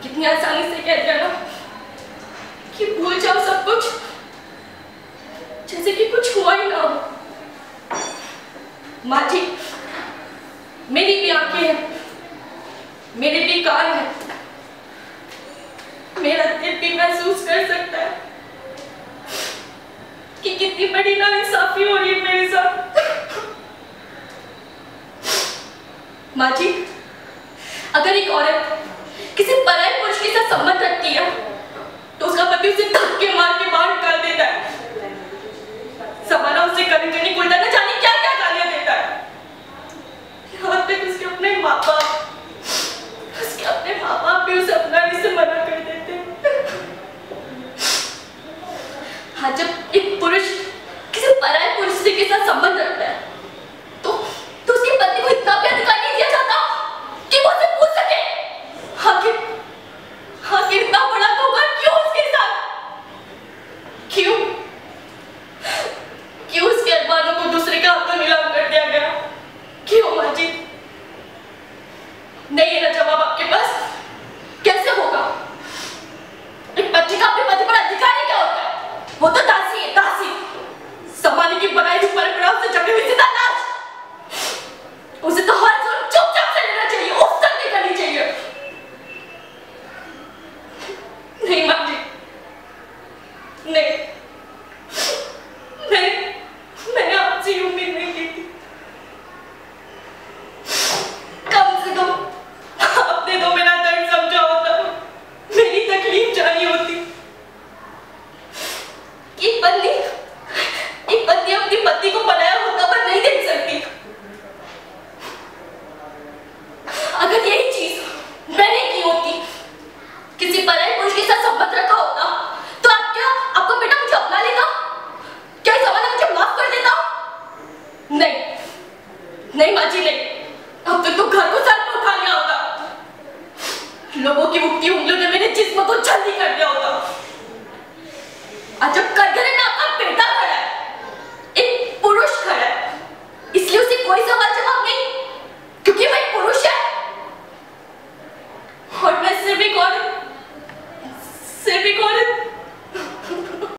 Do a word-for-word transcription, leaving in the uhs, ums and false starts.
कितनी आसानी से कह दिया ना कि भूल जाओ सब कुछ, जैसे कि कुछ हुआ ही ना हो। माँ जी, मेरी भी आंखें हैं, मेरे भी कान हैं, मेरा दिल भी महसूस कर सकता है कि कितनी बड़ी नाइंसाफी हो रही है मेरे साथ। माँ जी, अगर एक औरत किसी पराये पुरुष के साथ संबंध रखती है तो उसका पति उसे धक्के मार के बाहर निकाल देता है, समाना उसे कभी कभी उल्टा न जाने क्या क्या गालियां देता है। यहाँ तक उसके अपने माँ बाप उसके अपने माँ बाप भी उसे अपनाने से मना कर देते हैं। हाँ, जब एक पुरुष किसी पराये पुरुष के साथ संबंध रखता है तो तो उसके पति को इतना भी अधिकार नहीं दिया जाता कि वो उसे पूछ सके आखिर आखिर इतना बड़ा धोखा क्यों उसके साथ, क्यों क्यों उसके अरमानों को दूसरे के हाथों नीलाम कर दिया गया, क्यों माँ जी? नहीं है ना जवाब आपके पास? कैसे होगा? एक बच्चे का अपने पति पर अधिकार ही क्या होता है? वो तो दासी है, दासी, समाने की बनाई हुई परंपराओं से जकड़ी हुई सीधा नाच। उसे तो हर जुल्म चुपचाप से लेना चाहिए, उससे नहीं करनी चाहिए। नहीं माँ जी, नहीं, नहीं, मैंने आपसे ये उम्मीद नहीं की थी। कम से कम आपने तो मेरा दर्द समझा होता, मेरी तकलीफ जानी होती। एक पत्नी एक पत्नी अपनी पति को बनाया होता पर नहीं देख सकती। अगर यही चीज मैंने की होती, किसी पराये पुरुष के साथ संबंध रखा होता, तो आप क्या आपका बेटा मुझे अपना लेता? क्या इस जमाने मुझे माफ कर देता? नहीं, नहीं माँ जी, नहीं। अब तक तो घर को सर पर उठा लिया होता। लोगों की उठती उंगलियों ने मेरे जिस्म को